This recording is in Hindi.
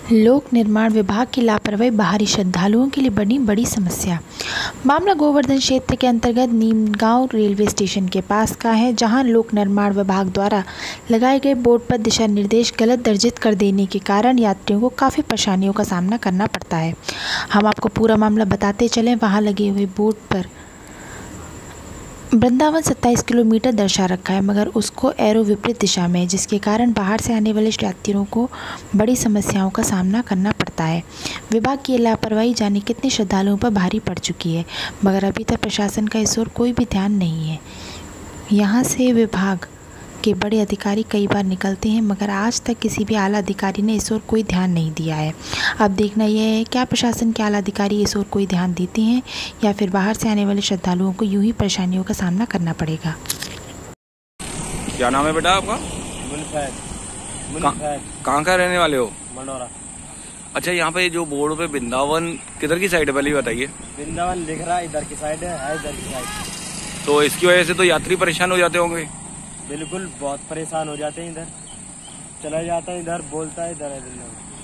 लोक निर्माण विभाग की लापरवाही बाहरी श्रद्धालुओं के लिए बनी बड़ी समस्या। मामला गोवर्धन क्षेत्र के अंतर्गत नीमगांव रेलवे स्टेशन के पास का है, जहां लोक निर्माण विभाग द्वारा लगाए गए बोर्ड पर दिशा निर्देश गलत दर्जित कर देने के कारण यात्रियों को काफ़ी परेशानियों का सामना करना पड़ता है। हम आपको पूरा मामला बताते चलें। वहां लगे हुए बोर्ड पर वृंदावन 27 किलोमीटर दर्शा रखा है, मगर उसको एरो विपरीत दिशा में है, जिसके कारण बाहर से आने वाले यात्रियों को बड़ी समस्याओं का सामना करना पड़ता है। विभाग की लापरवाही जाने कितने श्रद्धालुओं पर भारी पड़ चुकी है, मगर अभी तक प्रशासन का इस ओर कोई भी ध्यान नहीं है। यहाँ से विभाग के बड़े अधिकारी कई बार निकलते हैं, मगर आज तक किसी भी आला अधिकारी ने इस ओर कोई ध्यान नहीं दिया है। अब देखना यह है क्या प्रशासन के आला अधिकारी इस ओर कोई ध्यान देते हैं या फिर बाहर से आने वाले श्रद्धालुओं को यूं ही परेशानियों का सामना करना पड़ेगा। क्या नाम है बेटा आपका? कहाँ का रहने वाले हो? मंडोरा। अच्छा, यहाँ पे जो बोर्ड पे वृंदावन किधर की साइड है, पहले बताइए। वृंदावन लिख रहा है, इधर की साइड है इधर की साइड। तो इसकी वजह से तो यात्री परेशान हो जाते होंगे। बिल्कुल, बहुत परेशान हो जाते हैं। इधर चला जाता है, इधर बोलता है, इधर है।